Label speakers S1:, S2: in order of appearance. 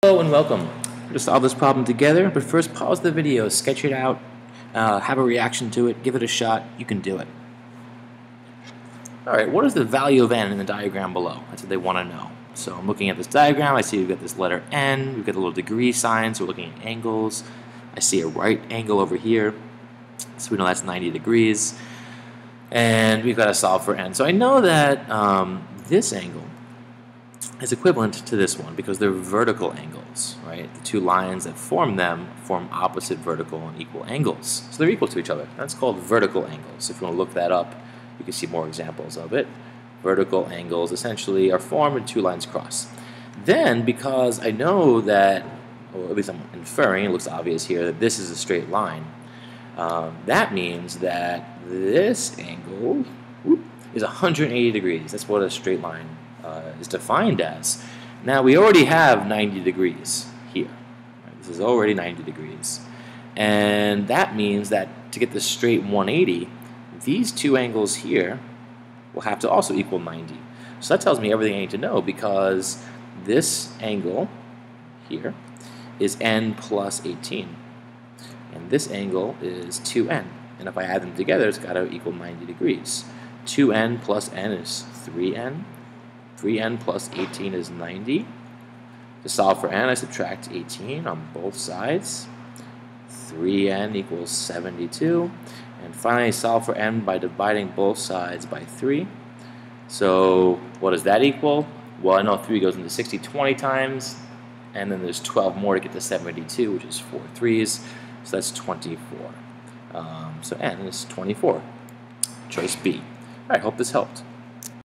S1: Hello and welcome. We're to solve this problem together, but first pause the video, sketch it out, have a reaction to it, give it a shot. You can do it. Alright, what is the value of n in the diagram below? That's what they want to know. So I'm looking at this diagram, I see we've got this letter n, we've got a little degree sign, so we're looking at angles. I see a right angle over here, so we know that's 90 degrees. And we've got to solve for n. So I know that this angle is equivalent to this one because they're vertical angles, right? The two lines that form them form opposite vertical and equal angles. So they're equal to each other. That's called vertical angles. If you want to look that up, you can see more examples of it. Vertical angles essentially are formed when two lines cross. Then, because I know that, or at least I'm inferring, it looks obvious here, that this is a straight line, that means that this angle is 180 degrees. That's what a straight line is defined as. Now we already have 90 degrees here. Right? This is already 90 degrees. And that means that to get this straight 180, these two angles here will have to also equal 90. So that tells me everything I need to know because this angle here is n plus 18. And this angle is 2n. And if I add them together, it's got to equal 90 degrees. 2n plus n is 3n. 3n plus 18 is 90. To solve for n, I subtract 18 on both sides. 3n equals 72. And finally, I solve for n by dividing both sides by 3. So what does that equal? Well, I know 3 goes into 60 20 times, and then there's 12 more to get to 72, which is 4 3s, so that's 24. So n is 24. Choice B. All right, hope this helped.